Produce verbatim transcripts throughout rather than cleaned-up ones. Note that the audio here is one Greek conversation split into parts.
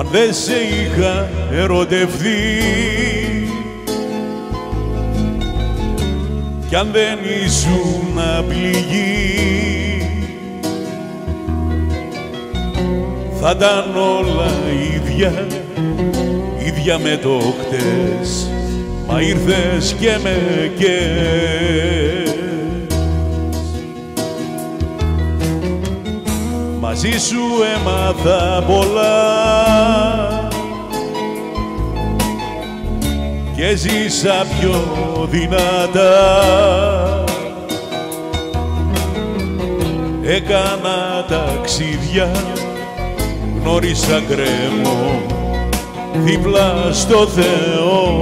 αν δεν σε είχα ερωτευτεί κι αν δεν ήσουν πληγή, θα ήταν όλα ίδια, ίδια με το χτες, μα ήρθες και με καίες. Μαζί σου έμαθα πολλά και ζήσα πιο δυνατά. Έκανα ταξίδια, γνώρισα γκρέμο δίπλα στο Θεό.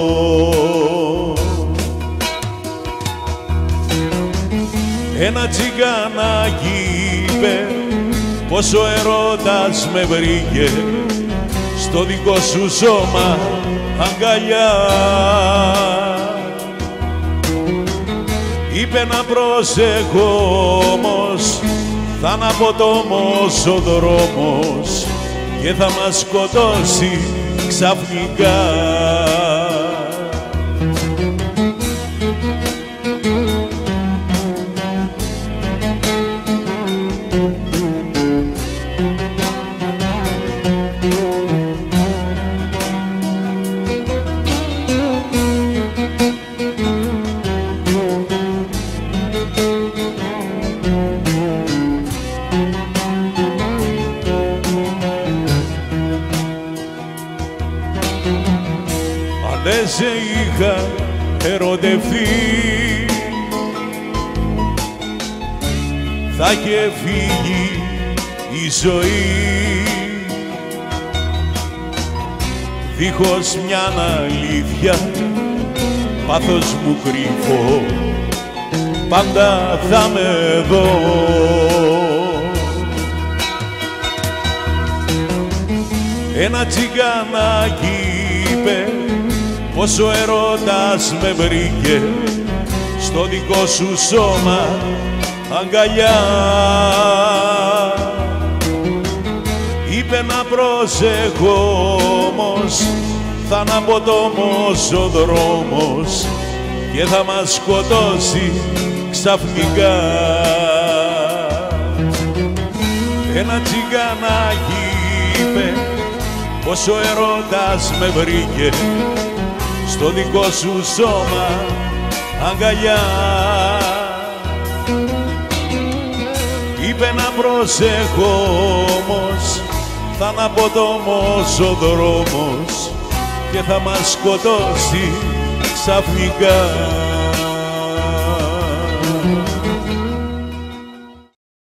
Ένα τσιγκανάκι είπε πως ο ερώτας με βρήκε στο δικό σου σώμα αγκαλιά. Είπε να προσέχω όμως, θα είναι απότομος ο δρόμος και θα μας σκοτώσει ξαφνικά. Δεν σε είχα ερωτευτεί, θα είχε φύγει η ζωή δίχως μιαν αλήθεια, πάθος μου κρύφω, πάντα θα με δω. Ένα τσιγκανάκι είπε πως ο ερώτας με βρήκε στο δικό σου σώμα αγκαλιά. Είπε να προσέχω όμως, θα είναι απότομος ο δρόμος και θα μας σκοτώσει ξαφνικά. Ένα τσιγκανάκι είπε πως ο ερώτας με βρήκε στο δικό σου σώμα αγκαλιά. Είπε να προσέχω όμως, θα είναι απότομος ο δρόμος και θα μας σκοτώσει ξαφνικά.